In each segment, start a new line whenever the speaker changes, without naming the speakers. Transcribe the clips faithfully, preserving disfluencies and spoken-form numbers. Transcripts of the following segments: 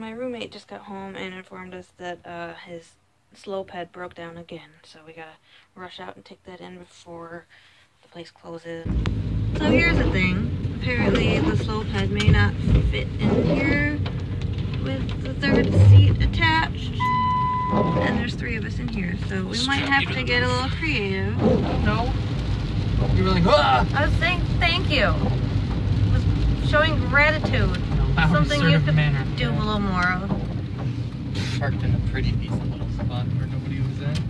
my roommate just got home and informed us that uh, his slope had broke down again, so we gotta rush out and take that in before the place closes. So here's the thing. Apparently the slope head may not fit in here with the third seat attached. And there's three of us in here, so we might have to get a little creative.
No. You were like, ah!
I was saying thank you. I was showing gratitude.
No,
something you could
manner.
do a little more of.
Parked in a pretty decent little spot where nobody was in.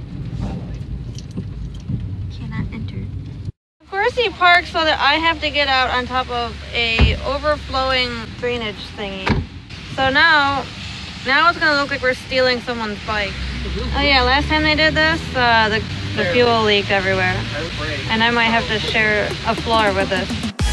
Cannot enter. Of course he parked so that I have to get out on top of a overflowing drainage thingy. So now, now it's gonna look like we're stealing someone's bike. Oh yeah, last time they did this, uh, the, the fuel leaked everywhere. And I might have to share a floor with this.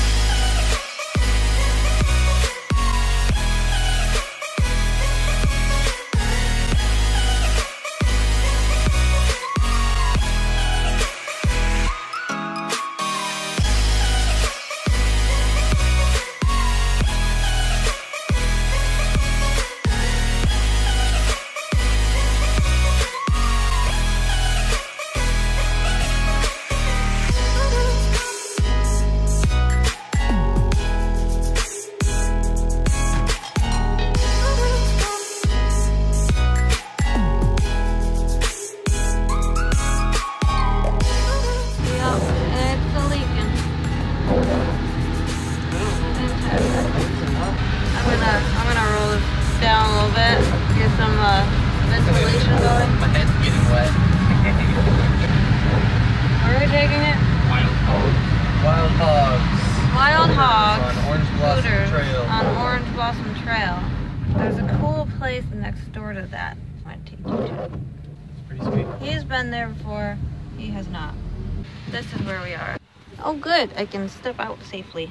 There's a cool place next door to that I might take you to.
Pretty sweet.
He's been there before. He has not. This is where we are. Oh good, I can step out safely.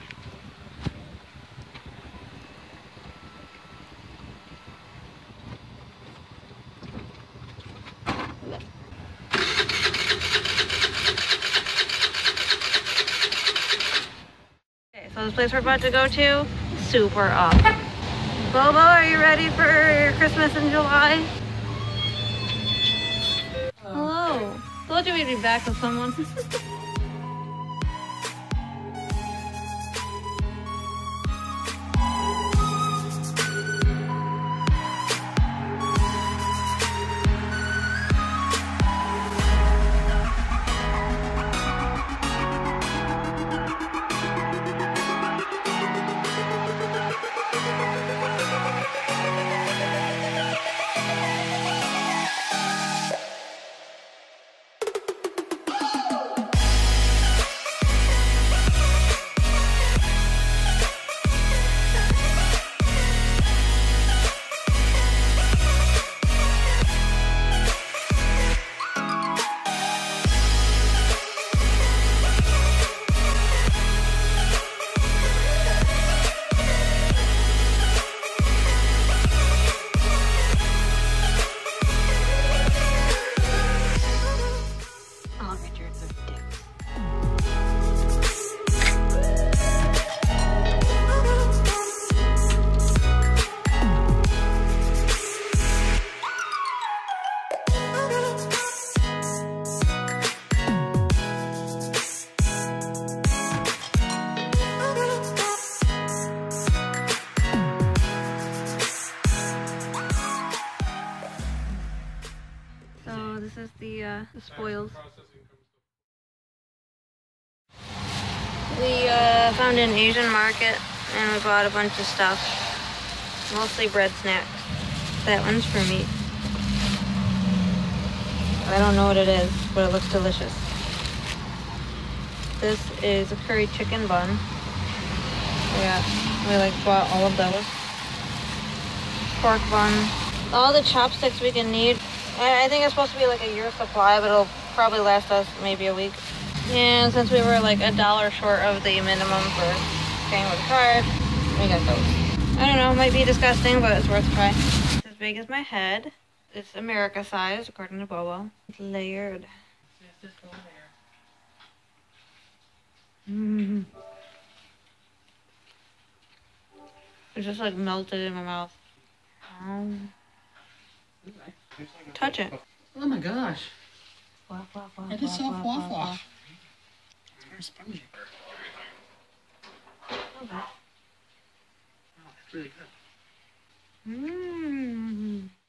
Okay, so this place we're about to go to, super up. Bobo, are you ready for your Christmas in July? Hello. Told you we'd be back with someone. This is the, uh, the spoils. We uh, found an Asian market and we bought a bunch of stuff. Mostly bread snacks. That one's for me. I don't know what it is, but it looks delicious. This is a curry chicken bun. Yeah, we like bought all of those. Pork bun. All the chopsticks we can need. I think it's supposed to be like a year supply, but it'll probably last us maybe a week. And since we were like a dollar short of the minimum for paying with a card, we got those. I don't know, it might be disgusting, but it's worth a try. It's as big as my head. It's America size, according to Bobo. It's layered.
It's just one layer.
Mm. It just like melted in my mouth. Um, touch it.
Oh my gosh.
Waff, waff, waff,
It is
waff,
soft
waff,
waffle.
waff.
It's very spongy.
Okay.
Oh, it's really good.
Mmm.